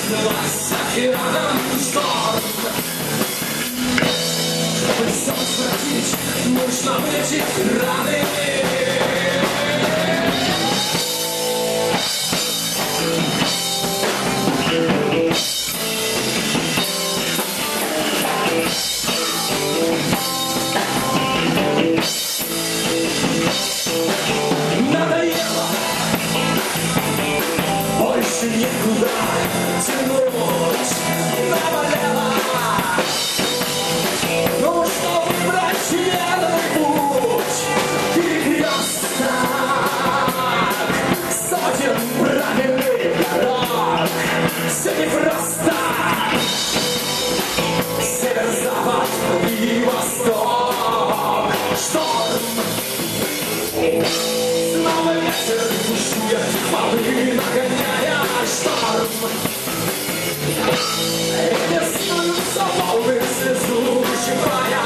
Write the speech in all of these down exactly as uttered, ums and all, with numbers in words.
разлилась океаном шторм. Чтобы все схватить, нужно вылечить раны. Надоело, больше некуда тянуть, наболело. Ну что выбрать верный путь, перекресток сотен правильных дорог. Все непросто, север-запад и восток. Шторм, снова ветер бушует, хвалы нагоняя шторм. И беснуются волны слезу, щипая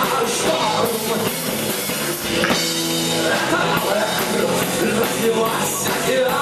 шторм. Это алая кровь разлилась океан.